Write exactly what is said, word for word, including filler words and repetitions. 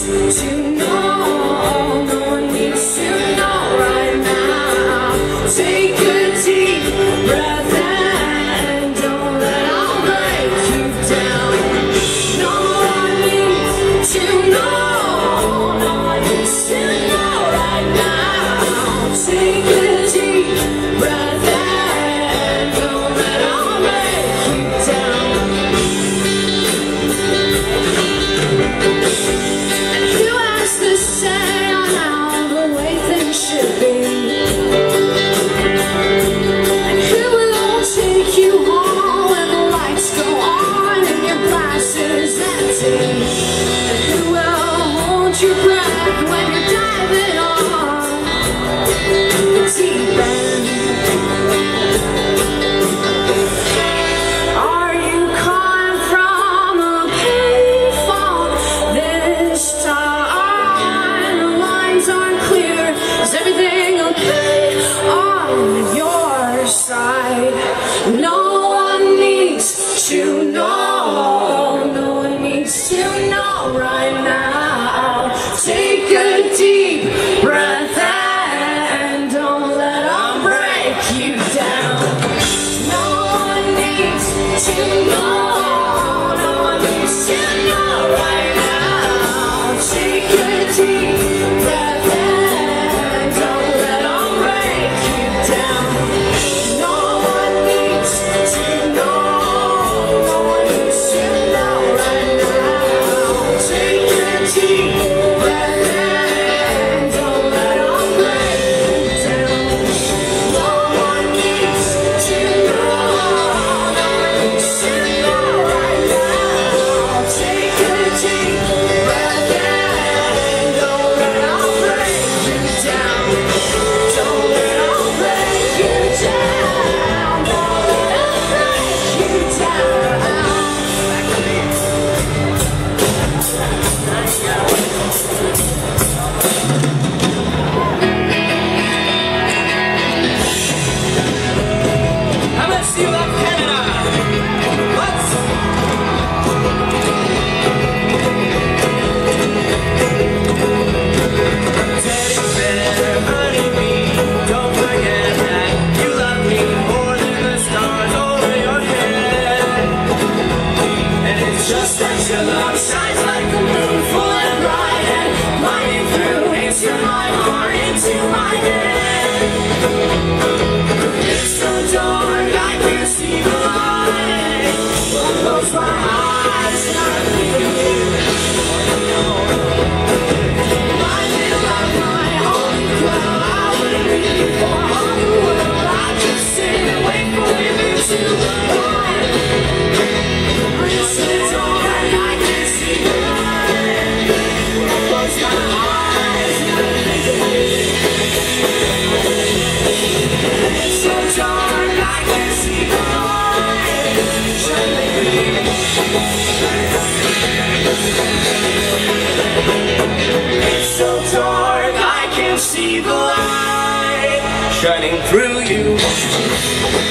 to know, no one needs to know right now. Take a deep breath and don't let all break you down. No one needs to know, no one needs to know right now. Take a deep breath and don't let all break you down. And who has to say on how the way things should be? And who will take you home when the lights go on and your glass is empty? And who will hold your breath when you're diving on the deep end? Are you calling from a payphone this time? The lines aren't clear. Is everything okay on your side? No one needs to know, no one needs to know right now. Take a deep breath and don't let them break you down. No one needs to know, no one needs to know right now. Take a deep breath and don't let them break you down. No one needs to know, no one needs to know right now. Take a deep breath and don't let them break you down. No one needs to know, no one needs to know right now. Take a deep breath and don't let them break you down. Don't let them break you down. Don't let them break you down. How much do you love Canada? What? Teddy bear, honey bee, don't forget that you love me more than the stars over your head. And it's just that your love shines like a moon, full and bright, and blinding through into my heart, into my head. It's so dark, I can't see the light. I'll close my eyes and I feel you. My little love, my only girl, I wouldn't leave you for all the world. I just sit and wait for you to arrive. It's so dark, I can't see the light. I'll close my eyes and I feel you. It's so dark, I can't see the light. It's so dark, I can't see the light shining through you.